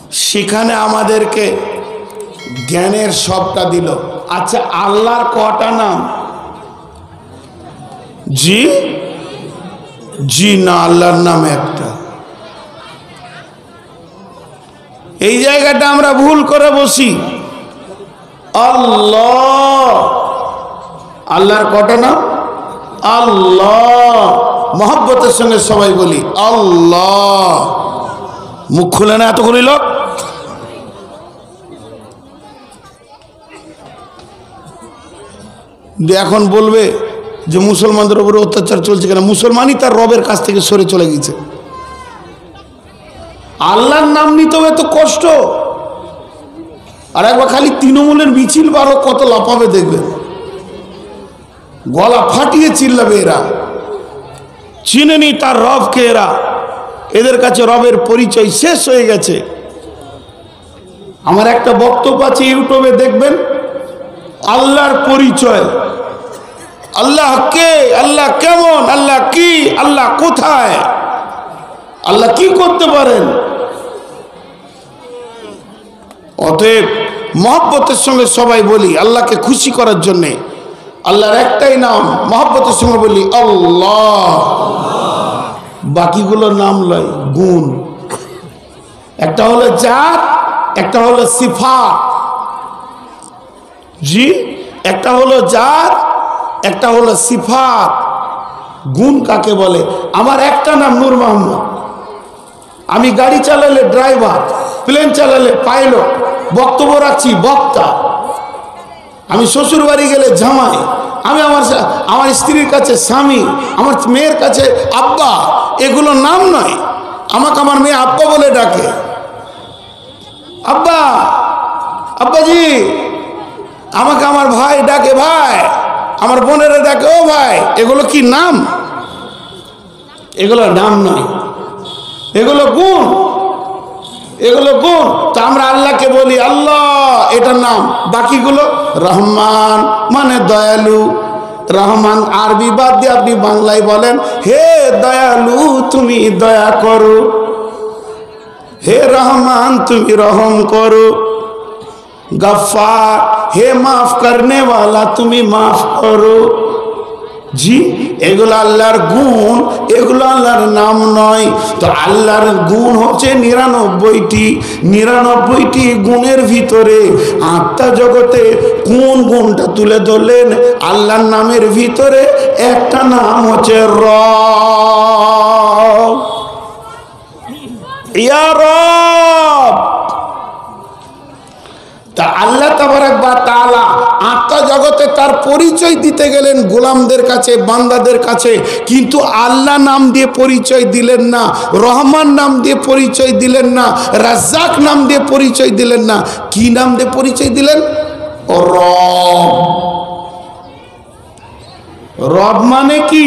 সেখানে আমাদেরকে জ্ঞানের সবটা দিল। আচ্ছা, আল্লাহর কটা নাম? জি জি না, আল্লাহর নাম একটা। এই জায়গাটা আমরা ভুল করে বসি। আল্লাহ, আল্লাহর কটা নাম? আল্লাহ। মহব্বতের সঙ্গে সবাই বলি আল্লাহ। মুখ খুলে না এতগুলি লোক। এখন বলবে যে মুসলমানদের উপরে অত্যাচার চলছে কেন? মুসলমানই তার রবের কাছ থেকে সরে চলে গেছে। আল্লাহর নাম নিতে হবে তো কষ্ট। আর একবার খালি তৃণমূলের মিছিল বারো কত লাফাবে দেখবেন, গলা ফাটিয়ে চিল্লাবে। এরা চিনেনি তার রবকে। এদের কাছে রবের পরিচয় শেষ হয়ে গেছে। আমার একটা বক্তব্য আছে, ইউটিউবে দেখবেন, আল্লাহর পরিচয়। আল্লাহ কে, আল্লাহ কেমন, আল্লাহ কি, আল্লাহ কোথায়, আল্লাহ কি করতে পারেন। অতএব মহব্বতের সঙ্গে সবাই বলি আল্লাহকে খুশি করার জন্যে। আল্লাহর একটাই নাম, মহব্বতের সঙ্গে বলি আল্লাহ। বাকিগুলো নাম লয়, গুণ। একটা হলো জাত, একটা হলো সিফাত। জি, একটা হলো জাত, একটা হলো সিফাত। গুণ কাকে বলে? আমার একটা নাম নূর মোহাম্মদ। আমি গাড়ি চালালে ড্রাইভার, প্লেন চালালে পাইলট, বক্তব্য রাখছি বক্তা। আমি শ্বশুর বাড়ি গেলে জামাই, আমি আমার স্ত্রীর কাছে স্বামী, আমার মেয়ের কাছে আব্বা। এগুলো নাম নয়। আমাকে আমার মেয়ে আব্বা বলে ডাকে, আব্বা, আব্বাজি। আমাকে আমার ভাই ডাকে ভাই, আমার বোনেরা ডাকে ও ভাই। এগুলো কি নাম? এগুলো নাম নয়, এগুলো গুণ, এগুলো গুণ। তো আমরা আল্লাহকে বলি আল্লাহ, এটার নাম। বাকিগুলো রহমান মানে দয়ালু। রহমান আরবি বাদ দিয়ে আপনি বাংলায় বলেন হে দয়ালু তুমি দয়া করো, হে রহমান তুমি রহম করো। গফফার হে মাফ করনে वाला তুমি মাফ করো। জি, এগুলো আল্লাহর গুণ, এগুলো আল্লাহর নাম নয়। তো আল্লাহর গুণ হচ্ছে 99টি। 99টি গুণের ভিতরে আত্মা জগতে কোন গুণটা তুলে ধরলেন? আল্লাহর নামের ভিতরে একটা নাম হচ্ছে রব। ইয়া রব। তা আল্লাহ তাবারাক ওয়া তাআলা আত্মা জগতে তার পরিচয় দিতে গেলেন গোলামদের কাছে, বান্দাদের কাছে। কিন্তু আল্লাহ নাম দিয়ে পরিচয় দিলেন না, রহমান নাম দিয়ে পরিচয় দিলেন না, রাজ্জাক নাম দিয়ে পরিচয় দিলেন না। কি নাম দিয়ে পরিচয় দিলেন? রব। রব মানে কি?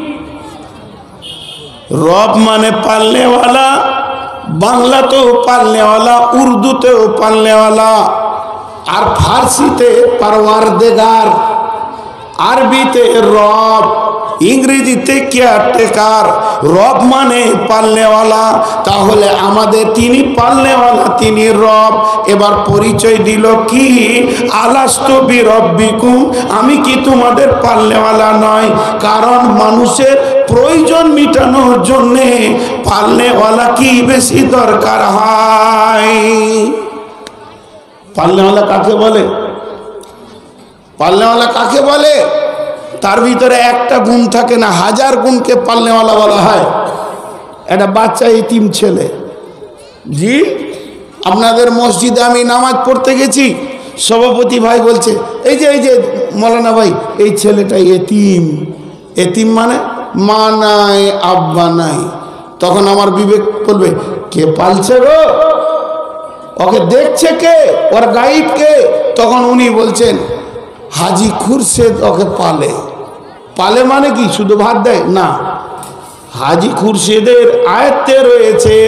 রব মানে পালনেওয়ালা। বাংলাতেও পালনেওয়ালা, উর্দুতেও পালনেওয়ালা, আর ফার্সিতে পারওয়ারদেগার, আরবিতে রব, ইংরেজিতে কেয়ারটেকার। রব মানে পালনেওয়ালা। তাহলে আমাদের তিনি পালনেওয়ালা, তিনি রব। এবার পরিচয় দিল কি? আলাস্তু বিরব্বিকুম, আমি কি তোমাদের পালনেওয়ালা নয়? কারণ মানুষের প্রয়োজন মেটানোর জন্যে পালনেওয়ালা কি বেশি দরকার হয়। পালনেওয়ালা কাকে বলে? পালনেওয়ালা কাকে বলে? তার ভিতরে একটা গুণ থাকে না, হাজার গুণকে পালনেওয়ালা বলা হয়। একটা বাচ্চা এতিম ছেলে। জি, আপনাদের মসজিদে আমি নামাজ পড়তে গেছি, সভাপতি ভাই বলছে এই যে মৌলানা ভাই, এই ছেলেটা এতিম। এতিম মানে মা নাই, আব্বা নাই। তখন আমার বিবেক বলবে কে পালছে গো, ওকে দেখছে কে, ওর গাইড কে? তখন উনি বলছেন হাজি খুরশেদ ওকে পালে। পালে মানে কি শুধু ভাত দেয় না, হাজি খুরশেদের আয়ত্তে রয়েছে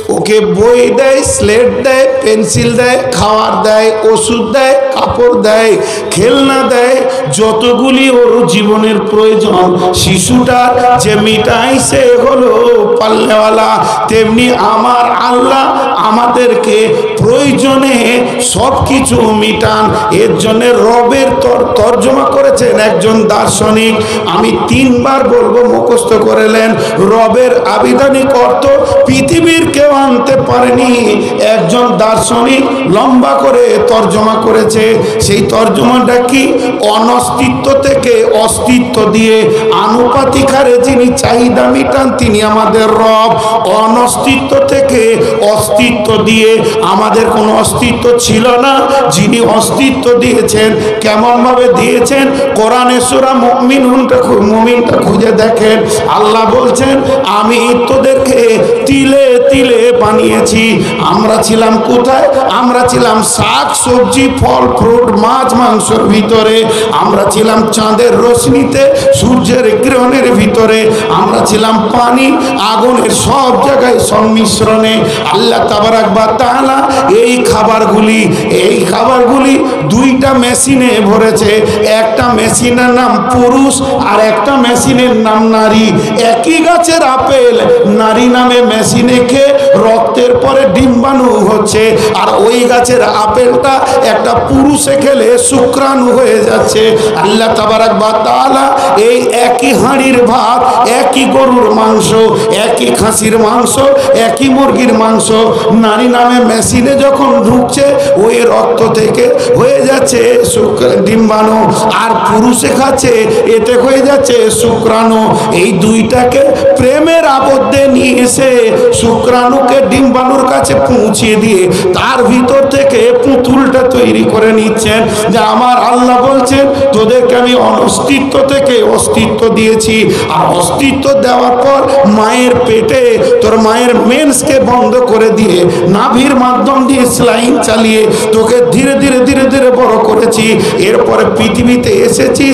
ওকে বই দেয়, স্লেট দেয়, পেন্সিল দেয়, খাবার দেয়, ওষুধ দেয়, কাপড় দেয়, খেলনা দেয়, যতগুলি ওর জীবনের প্রয়োজন শিশুটার যে মিটাইছে হলো পাল্লেওয়ালা। তেমনি আমার আল্লাহ আমাদেরকে প্রয়োজনে সব কিছু মিটান। এর জন্য রবের তর্জমা করেছেন একজন দার্শনিক, আমি 3 বার বলবো, মুখস্থ করেলেন। রবের আবিধানিক অর্থ পৃথিবীর কেউ আনতে পারেনি, একজন দার্শনিক লম্বা করে তর্জমা করেছে। সেই তর্জমাটা কি? অনস্তিত্ব থেকে অস্তিত্ব দিয়ে আনুপাতিক হারে যিনি চাহিদা মিটান তিনি আমাদের রব। অনস্তিত্ব থেকে অস্তিত্ব দিয়ে, আমাদের কোনো অস্তিত্ব ছিল না, যিনি অস্তিত্ব দিয়েছেন। কেমন ভাবে দিয়েছেন? কোরআনে সূরা মুমিনটা খুঁজে দেখেন। আল্লাহ বলছেন আমি তোদেরকে তিলে তিলে বানিয়েছি। আমরা ছিলাম কোথায়? আমরা ছিলাম শাক সবজি, ফল ফ্রুট, মাছ মাংসের ভিতরে। আমরা ছিলাম চাঁদের রশ্মিতে, সূর্যের কিরণের ভিতরে। আমরা ছিলাম পানি আগুনের সব জায়গায় সংমিশ্রণে। আল্লাহ তাবারাক ওয়া তাআলা এই খাবারগুলি 2টা মেশিনে ভরেছে। একটা মেশিনের নাম পুরুষ আর একটা মেশিনের নাম নারী। একই গাছের আপেল নারী নামে মেশিনে খেয়ে রক্তের পরে ডিম্বাণু হচ্ছে, আর ওই গাছের আপেলটা একটা পুরুষে খেলে শুক্রাণু হয়ে যাচ্ছে। আল্লাহ তাবারাক ওয়া তাআলা এই একই হাঁড়ির ভাত, একই গরুর মাংস, একই খাসির মাংস, একই মুরগির মাংস নারী নামে মেশিনে যখন ঢুকছে ওই রক্ত থেকে হয়ে যাচ্ছে ডিম্বাণু, আর পুরুষে খাচ্ছে এতে হয়ে যাচ্ছে শুক্রাণু। এই 2টাকে প্রেমের আবদ্ধে নিয়ে এসে শুক্রাণুকে ডিম্বাণুর কাছে পৌঁছিয়ে দিয়ে তার ভিতর থেকে পুতুলটা তৈরি করে নিচ্ছেন। যে আমার আল্লাহ বলছেন তোদেরকে আমি অস্তিত্ব থেকে অস্তিত্ব দিয়েছি, আর অস্তিত্ব দেওয়ার পর মায়ের পেটে তোর মায়ের মেন্সকে বন্ধ করে দিয়ে নাভির মাধ্যম দিয়ে স্লাইন চালিয়ে তোকে ধীরে ধীরে ধীরে ধীরে বড় করেছি। এরপরে পৃথিবীতে এসেছিস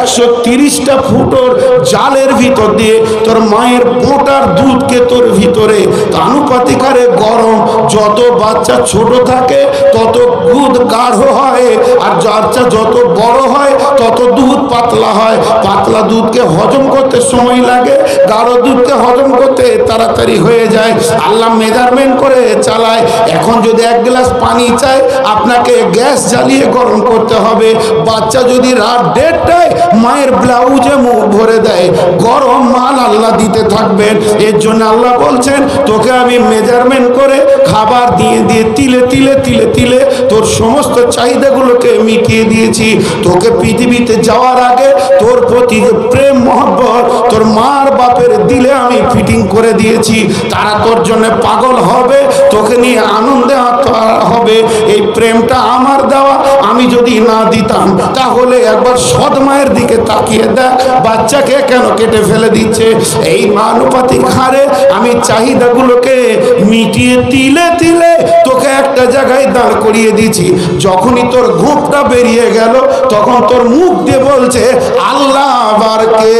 130টা ফুটোর জালের ভিতর দিয়ে তোর মায়ের মোটার দুধকে তোর ভিতরে আনুপাতিক হারে গরম। যত বাচ্চা ছোট থাকে তত দুধ গাঢ় হয়, আর বাচ্চা যত বড় হয় তত দুধ পাতলা হয়। পাতলা দুধকে হজম করতে সময় লাগে, গাঢ় দুধকে হজম করতে তাড়াতাড়ি হয়ে যায়। আল্লাহ মেজারমেন্ট করে চালায়। এখন যদি 1 গ্লাস পানি চাই আপনাকে গ্যাস জ্বালিয়ে গরম করতে হবে। বাচ্চা যদি রাত 1:30টায় মায়ের ব্লাউজে মুখ ভরে দেয়, গরম মাল আল্লাহ দিতে থাকবেন। এর জন্য আল্লাহ বলছেন তোকে আমি মেজারমেন্ট করে খাবার দিয়ে দিয়ে তিলে তিলে তিলে তিলে তোর সমস্ত চাহিদাগুলোকে মিটিয়ে দিয়েছি। তোকে পৃথিবীতে যাওয়ার আগে তোর প্রতি যে প্রেম মহব্বত তোর মার বাপের দিলে আমি ফিটিং করে দিয়েছি। তারা তোর জন্য পাগল হবে, তোকে নিয়ে আনন্দে হবে। এই প্রেমটা আমার দেওয়া, আমি যদি না দিতাম তাহলে একবার সৎ মায়ের দিকে তাকিয়ে দেখ বাচ্চাকে কেন কেটে ফেলে দিচ্ছে। এই আনুপাতিক হারে আমি চাহিদাগুলোকে মিটিয়ে তিলে তিলে তোকে একটা জায়গায় দাঁড় করিয়ে দিয়েছি। যখনই তোর ঘুমটা বেরিয়ে গেল তখন তোর মুখ দিয়ে বলছে আল্লাহ আবার কে।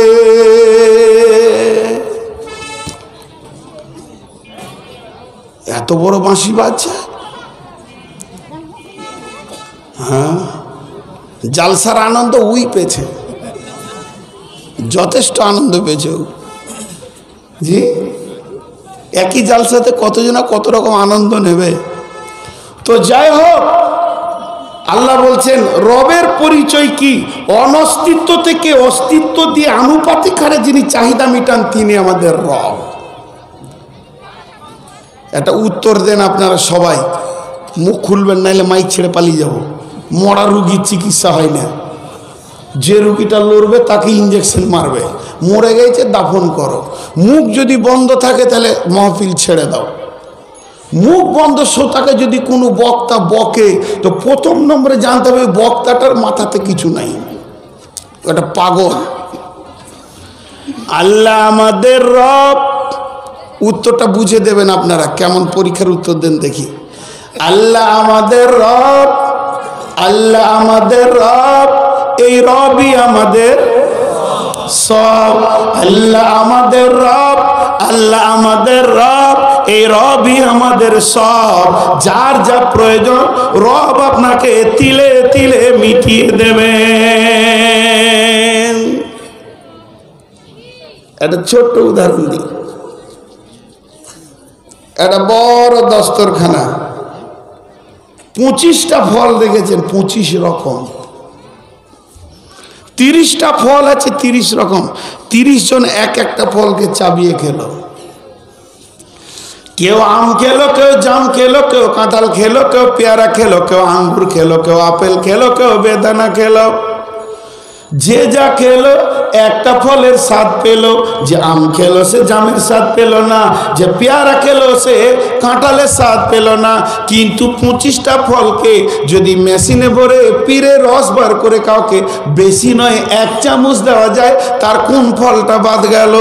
এত বড় বাঁশি বাজছে। হ্যাঁ, জালসার আনন্দ উই পেয়েছে, যথেষ্ট আনন্দ পেয়েছে। জি, একই জালসাতে কতজনা কত রকম আনন্দ নেবে। তো যাই হোক, আল্লাহ বলছেন রবের পরিচয় কি? অনস্তিত্ব থেকে অস্তিত্ব দিয়ে আনুপাতিক হারে যিনি চাহিদা মিটান তিনি আমাদের রব। একটা উত্তর দেন আপনারা সবাই, মুখ খুলবেন নাইলে মাইক ছেড়ে পালিয়ে যাব। মরা রুগীর চিকিৎসা হয় না, যে রুগীটা লড়বে তাকে ইঞ্জেকশন মারবে, মরে গেছে দাফন করো। মুখ যদি বন্ধ থাকে তাহলে মাহফিল ছেড়ে দাও। মুখ বন্ধ শ্রোতাকে যদি কোনো বক্তা বকে তো প্রথম নম্বরে জানতে হবে বক্তাটার মাথাতে কিছু নাই, এটা পাগল। আল্লাহ আমাদের রব। উত্তরটা বুঝে দেবেন আপনারা, কেমন পরীক্ষার উত্তর দেন দেখি। আল্লাহ আমাদের রব, আল্লাহ আমাদের রব, এই রবই আমাদের সব। আল্লাহ আমাদের রব, আল্লাহ আমাদের রব, এই রবই আমাদের সব। যার যা প্রয়োজন রব আপনাকে তিলে তিলে মিটিয়ে দেবেন। একটা ছোট্ট উদাহরণ দিই। একটা বড় দস্তরখানা, 25টা ফল দেখেছেন, 25 রকম। 30টা ফল আছে, 30 রকম। 30 জন এক একটা ফলকে চাবিয়ে খেলো। কেউ আম খেলো, কেউ জাম খেলো, কেউ কাঁঠাল খেলো, কেউ পেয়ারা খেলো, কেউ আঙ্গুর খেলো, কেউ আপেল খেলো, কেউ বেদানা খেলো। যে যা খেলো একটা ফলের স্বাদ পেল। যে আম খেলো সে জামের স্বাদ পেল না, যে পেয়ারা খেলো সে কাঁঠালের স্বাদ পেল না। কিন্তু 25টা ফলকে যদি মেশিনে ভরে পিরে রস বার করে কাউকে বেশি নয় 1 চামচ দেওয়া যায়, তার কোন ফলটা বাদ গেল?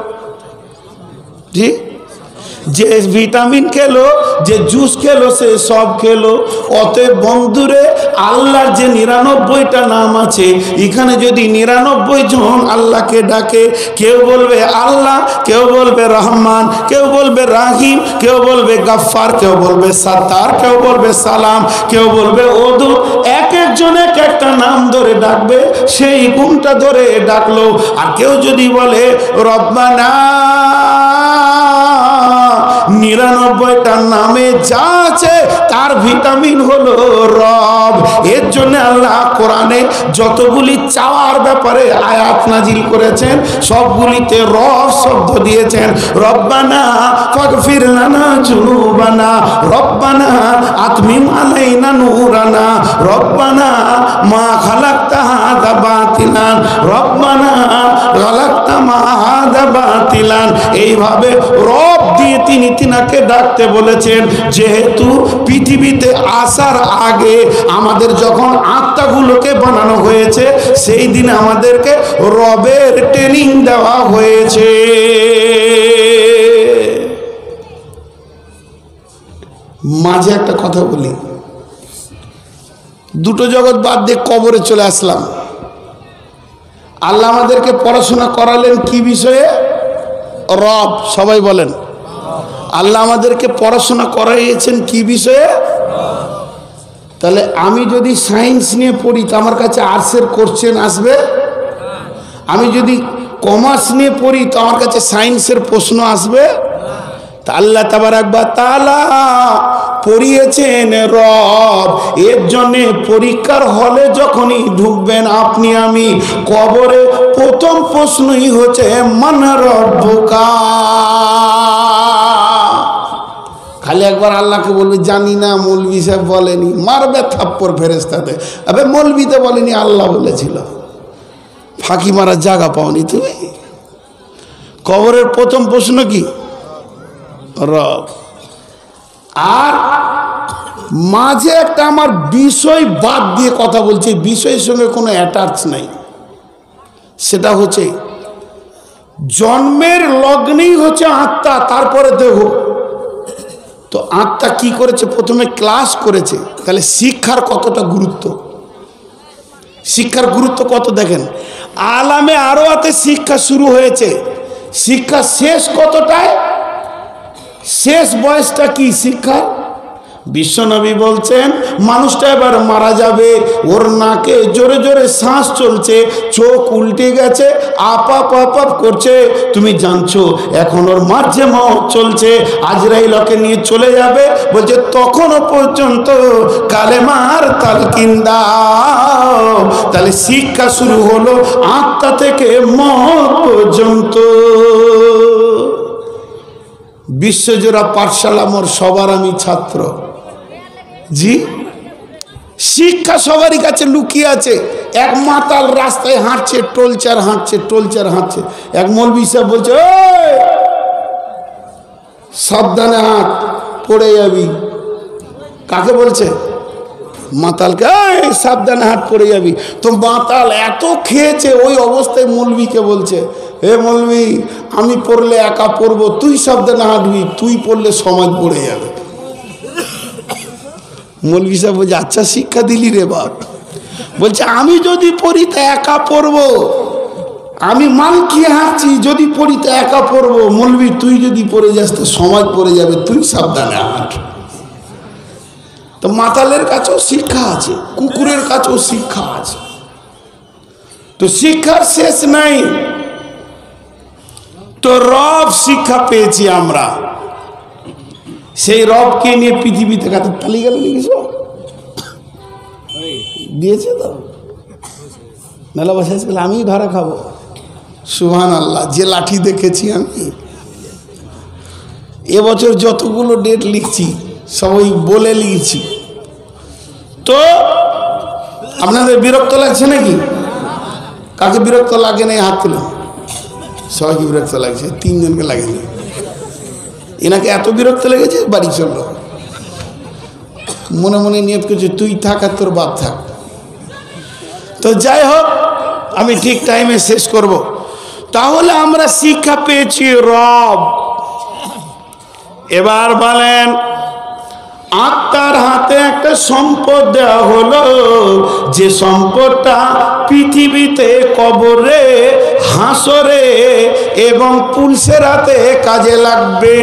জি, যে ভিটামিন খেলো, যে জুস খেলো, সে সব খেলো। অতএব বন্ধুরে, আল্লাহর যে 99টা নাম আছে, এখানে যদি 99 জন আল্লাহকে ডাকে, কেউ বলবে আল্লাহ, কেউ বলবে রহমান, কেউ বলবে রাহিম, কেউ বলবে গাফফার, কেউ বলবে সাত্তার, কেউ বলবে সালাম, কেউ বলবে ওদুদ। এক একজন এক একটা নাম ধরে ডাকবে, সেই গুণটা ধরে ডাকলো। আর কেউ যদি বলে রব্বানা, 99টা নামে যা আছে তার ভিটামিন হলো রব। এর জন্য আল্লাহ কোরআনে যতগুলি চাওয়ার ব্যাপারে আয়াত নাজিল করেছেন, সবগুলিতে রব শব্দ দিয়েছেন। রব্বানা ফাগফির লানা যুনুবানা, রব্বানা আতমিম আলাইনা নূরানা, রব্বানা মা খালাকতা হাযা বাতিলান, রব্বানা খালাকতা মা হাযা বাতিলান। এইভাবে রব দিয়ে তিনি তিনাকে ডাকতে বলেছেন। যেহেতু পৃথিবীতে আসার আগে আমাদের যখন আত্মাগুলোকে বানানো হয়েছে, সেই দিন আমাদেরকে রবের ট্রেনিং দেওয়া হয়েছে। মাঝে একটা কথা বলি, দুটো জগৎ বাদ দিয়ে কবরে চলে আসলাম। আল্লাহ আমাদেরকে পড়াশোনা করালেন কি বিষয়ে? রব। সবাই বলেন, আল্লাহ আমাদেরকে পড়াশোনা করাইয়েছেন কি বিষয়ে? তাহলে আমি যদি সায়েন্স নিয়ে পড়ি তো আমার কাছে আর্টসের কোশ্চেন আসবে? আমি যদি কমার্স নিয়ে পড়ি তো আমার কাছে সায়েন্সের প্রশ্ন আসবে? তা আল্লাহ তাবারাক ওয়া তাআলা পড়িয়েছেন রব। এর জন্যে পরীক্ষার হলে যখনই ঢুকবেন আপনি আমি, কবরে প্রথম প্রশ্নই হচ্ছে মান রব্বুকা। খালি একবার আল্লাহকে বলবে জানি না, মৌলভী সাহেব বলেনি, মারবে থাপ্পড় ফেরেশতাতে। আবে মৌলভী তো বলেনি, আল্লাহ বলেছিল। ফাঁকি মারার জায়গা পাওনি তুমি। কবরের প্রথম প্রশ্ন কি? রব। আর মাঝে একটা আমার বিষয় বাদ দিয়ে কথা বলছি, বিষয়ের সঙ্গে কোনো অ্যাটাচ নাই। সেটা হচ্ছে জন্মের লগ্নেই হচ্ছে আত্মা, তারপরে দেহ। তো আত্মা কি করেছে? প্রথমে ক্লাস করেছে। তাহলে শিক্ষার কতটা গুরুত্ব, শিক্ষার গুরুত্ব কত দেখেন। আলামে আরওয়াতে শিক্ষা শুরু হয়েছে, শিক্ষা শেষ কতটায়? শেষ বয়সটা কি শিক্ষা? বিশ্বনবী বলছেন মানুষটা এবার মারা যাবে, ওর নাকে জোরে জোরে শ্বাস চলছে, চোখ উল্টে গেছে, আপাপ আপাপ করছে। তুমি জানছো এখন ওর মাঝে মত চলছে, আজরাইল ওকে নিয়ে চলে যাবে। বলছে তখনও পর্যন্ত কালেমার তালকিন দাও। তাহলে শিক্ষা শুরু হলো আত্মা থেকে মত পর্যন্ত। বিশ্বজোড়া পাঠশালা মোর, সবার আমি ছাত্র। জি, শিক্ষা সবারই কাছে লুকিয়ে আছে। এক মাতাল রাস্তায় হাঁটছে, টোলচার হাঁটছে, টোলচার হাঁটছে। এক মৌলভী সাহেব বলছে সাবধানে হাঁট, পড়ে যাবি। কাকে বলছে? মাতালকে, সাবধানে হাঁট, পড়ে যাবি। তো মাতাল এত খেয়েছে, ওই অবস্থায় মৌলভীকে বলছে, হে মৌলভী, আমি পড়লে একা পড়বো, তুই সাবধানে হাঁটবি, তুই পড়লে সমাজ পড়ে যাবে। মৌলভী সাহেব বলছে আচ্ছা শিক্ষা দিলি রে বাপ। বলছে আমি যদি পড়ি তা একা পড়বো, আমি মাল খেয়ে হাঁটছি, যদি পড়ি তো একা পড়বো। মৌলবি তুই যদি পড়ে যাস তো সমাজ পড়ে যাবে, তুই সাবধানে হাঁট। তো মাতালের কাছেও শিক্ষা আছে, কুকুরের কাছেও শিক্ষা আছে। তো শিক্ষার শেষ নাই। তো রব শিক্ষা পেয়েছি আমরা, সেই রবকে নিয়ে পৃথিবীতে কাছে তালি গেল লিখেছ দিয়েছে তো মেলা বসেছিল, আমি ধরা খাবো। সুবহানাল্লাহ, যে লাঠি দেখেছি আমি এবছর যতগুলো ডেট লিখছি সবাই বলে লিখছি। তো আপনাদের বিরক্ত লাগছে নাকি? কাকে বিরক্ত লাগে না হাত তুলে? সবাইকে বিরক্ত লাগছে, তিনজনকে লাগেনি। এনাকে এত বিরক্ত লেগেছে বাড়ি চলল। মনে মনে নিয়ত করছে তুই থাক আর তোর বাপ থাক। তো যাই হোক, আমি ঠিক টাইমে শেষ করব। তাহলে আমরা শিক্ষা পেয়েছি রব। এবার বলেন, আত্মার হাতে একটা সম্পদ দেওয়া হলো, যে সম্পদটা পৃথিবীতে, কবরে, হাসরে এবং পুলসেরাতে কাজে লাগবে।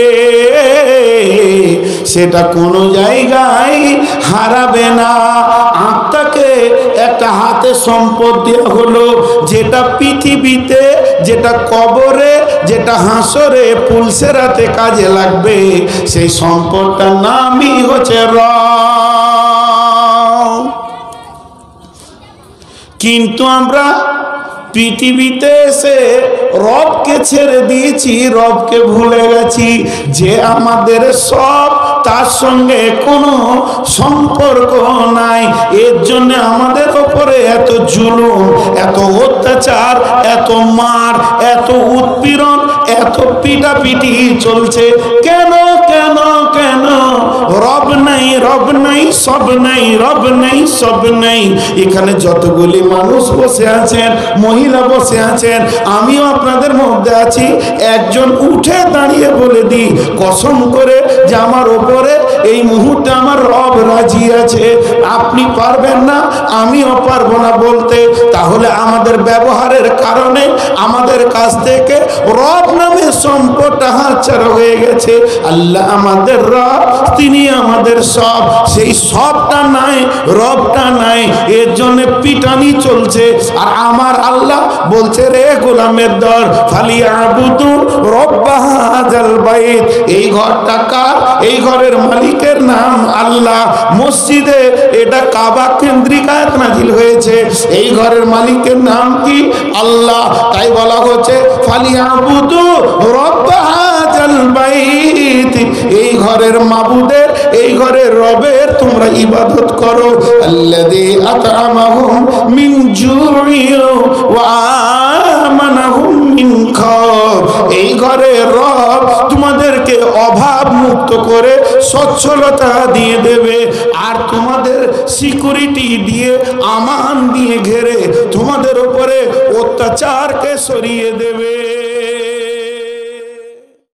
সেটা কোনো জায়গায় হারাবে না। আত্মাকে একটা হাতে সম্পদ দেওয়া হলো, যেটা পৃথিবীতে, যেটা কবরে, যেটা হাসরে, পুলসেরাতে কাজে লাগবে। সেই সম্পদটার নামই হচ্ছে রব। কিন্তু আমরা পৃথিবীতে এসে রবকে ছেড়ে দিয়েছি, রবকে ভুলে গেছি, যে আমাদের সব, তার সঙ্গে কোনো সম্পর্ক নাই। এর জন্য আমাদের ওপরে এত জুলুম, এত অত্যাচার, এত মার, এত উৎপীড়ন, এত পিটাপিটি চলছে। কেন কেন কেন? রব নাই, রব নাই, সব নাই, রব নাই, সব নাই। এখানে যতগুলি মানুষ বসে আছেন, মহিলা বসে আছেন, আমিও আপনাদের মধ্যে আছি। একজন উঠে দাঁড়িয়ে বলে দিই কসম করে যে আমার ওপরে এই মুহূর্তে আমার রব রাজি আছে। আপনি পারবেন না, আমিও পারবো না বলতে। তাহলে আমাদের ব্যবহারের কারণে আমাদের কাছ থেকে রব নামে সম্পদটা হাতছাড়া হয়ে গেছে। আল্লাহ আমাদের রব, তিনি আমাদের সব। সেই সবটা নাই, রবটা নাই, এর জন্য পিটানি চলছে। আর আমার আল্লাহ বলছে, রে গোলামের দল, ফালিয়াবুদু রব্ব হাযাল বাইত। এই ঘরটা কার? এই ঘরের মালিকের নাম আল্লাহ। মসজিদে এটা কাবা কেন্দ্রিক আয়াত নাযিল হয়েছে। এই ঘরের মালিকের নাম কি? আল্লাহ। তাই বলা হচ্ছে ফালিয়াবুদু রব্ব হাযাল বাইত। এই ঘরের মাবুদের, এই ঘরের রবের তোমরা ইবাদত করো। আল্লাযী আত'আমাহুম মিন জু'ইন ওয়া আমানাহুম মিন খাওফ। এই ঘরের রব তোমাদেরকে অভাব মুক্ত করে সচ্ছলতা দিয়ে দেবে, আর তোমাদের সিকিউরিটি দিয়ে, আমান দিয়ে ঘেরে তোমাদের উপরে অত্যাচারকে সরিয়ে দেবে।